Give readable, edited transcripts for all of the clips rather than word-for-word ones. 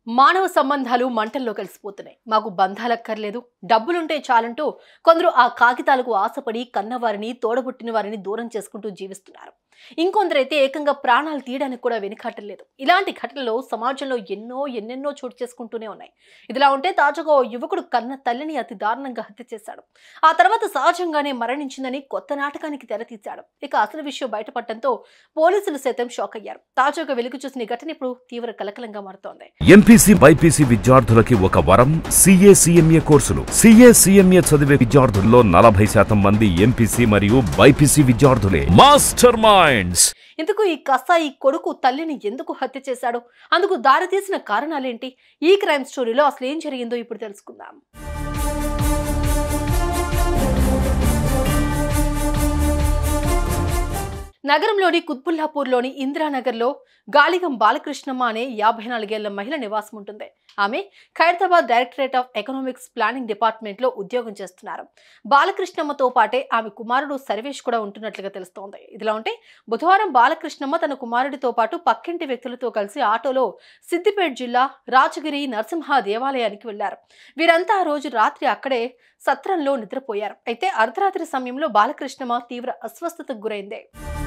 మానవ సంబంధాలు మంటల్లో కలిసిపోతున్నాయి. మాకు బంధాలక్కర్లేదు, డబ్బులుంటే చాలంటూ కొందరు ఆ కాగితాలకు ఆశపడి కన్నవారిని, తోడబుట్టిన వారిని దూరం చేసుకుంటూ జీవిస్తున్నారు. ఇంకొందరైతే ఏకంగా ప్రాణాలు తీయడానికి కూడా వెనుకాటలేదు. ఇలాంటి ఘటనలు సమాజంలో ఎన్నెన్నో చోటు చేసుకుంటూనే ఉన్నాయి. ఇదిలా ఉంటే తాజాగా ఓ యువకుడు కన్న తల్లిని అతి దారుణంగా హత్య చేశాడు. ఆ తర్వాత సహజంగానే మరణించిందని కొత్త నాటకానికి తెరతీశాడు. ఇక అసలు విషయం బయటపడటంతో పోలీసులు సైతం షాక్ అయ్యారు. తాజాగా వెలుగు చూసిన ఈ ఘటన ఇప్పుడు తీవ్ర కలకలంగా మారుతోంది. ఎంపీసీ బైపీసీ విద్యార్థులకి ఒక వరం CA CMA కోర్సులు. CA CMA చదివే విద్యార్థుల్లో 40% మంది ఎంపీసీ మరియు బైపీసీ విద్యార్థులే. Master Minds. ఇందుకు ఈ కసాయి కొడుకు తల్లిని ఎందుకు హత్య చేశాడు, అందుకు దారితీసిన కారణాలేంటి, ఈ క్రైమ్ స్టోరీలో అసలు ఏం జరిగిందో ఇప్పుడు తెలుసుకుందాం. నగరంలోని కుత్బుల్లాపూర్లోని ఇందిరానగర్లో గాలిగం బాలకృష్ణమ్మ అనే 54 ఏళ్ల మహిళ నివాసం ఉంటుంది. ఆమె Khairatabad directorate of economics planning డిపార్ట్మెంట్లో ఉద్యోగం చేస్తున్నారు. బాలకృష్ణమ్మతో పాటే ఆమె కుమారుడు సర్వేష్ కూడా ఉంటున్నట్లుగా తెలుస్తోంది. ఇదిలా ఉంటే బుధవారం బాలకృష్ణమ్మ తన కుమారుడితో పాటు పక్కింటి వ్యక్తులతో కలిసి ఆటోలో సిద్దిపేట జిల్లా రాజగిరి నరసింహ దేవాలయానికి వెళ్లారు. వీరంతా ఆ రోజు రాత్రి అక్కడే సత్రంలో నిద్రపోయారు. అయితే అర్ధరాత్రి సమయంలో బాలకృష్ణమ్మ తీవ్ర అస్వస్థతకు గురైంది.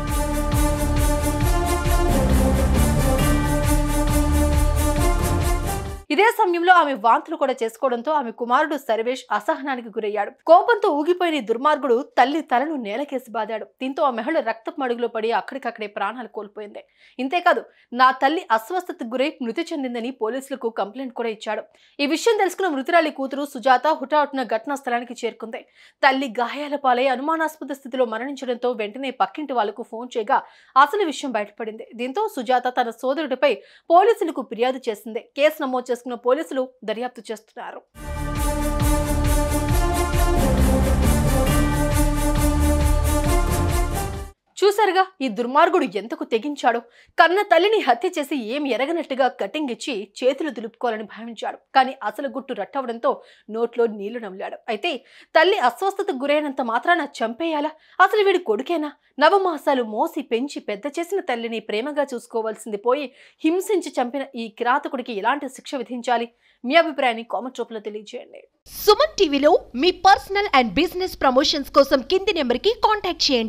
ఇదే సమయంలో ఆమె వాంతులు కూడా చేసుకోవడంతో ఆమె కుమారుడు సర్వేష్ అసహనానికి గురయ్యాడు. కోపంతో ఊగిపోయిన దుర్మార్గుడు తల్లి తలను నేలకేసి బాదాడు. దీంతో ఆ మహిళ రక్తపు మడుగులో పడి అక్కడికక్కడే ప్రాణాలు కోల్పోయింది. ఇంతేకాదు, నా తల్లి అస్వస్థతకు గురై మృతి చెందిందని పోలీసులకు కంప్లైంట్ కూడా ఇచ్చాడు. ఈ విషయం తెలుసుకున్న మృతురాలి కూతురు సుజాత హుటాహుటిన ఘటనా స్థలానికి చేరుకుంది. తల్లి గాయాల పాలై అనుమానాస్పద స్థితిలో మరణించడంతో వెంటనే పక్కింటి వాళ్లకు ఫోన్ చేయగా అసలు విషయం బయటపడింది. దీంతో సుజాత తన సోదరుడిపై పోలీసులకు ఫిర్యాదు చేసింది. కేసు నమోదు పోలీసులు దర్యాప్తు చేస్తున్నారు. చూసారుగా ఈ దుర్మార్గుడు ఎంతకు తెగించాడు. కన్న తల్లిని హత్య చేసి ఏం ఎరగనట్టుగా కటింగ్ ఇచ్చి చేతులు దులుపుకోవాలని భావించాడు. కానీ అసలు గుట్టు రట్టవడంతో నోట్లో నీళ్లు నమిలాడు. అయితే తల్లి అస్వస్థతకు గురైనంత మాత్రాన చంపేయాలా? అసలు వీడి కొడుకేనా? నవమాసాలు మోసి పెంచి పెద్ద చేసిన తల్లిని ప్రేమగా చూసుకోవాల్సింది పోయి హింసించి చంపిన ఈ కిరాతకుడికి ఎలాంటి శిక్ష విధించాలి? మీ అభిప్రాయాన్ని కామెంట్ రూపంలో తెలియజేయండి. సుమన్ టీవీలో మీ పర్సనల్ అండ్ బిజినెస్ ప్రమోషన్స్ కోసం కింది నెంబర్కి కాంటాక్ట్ చేయండి.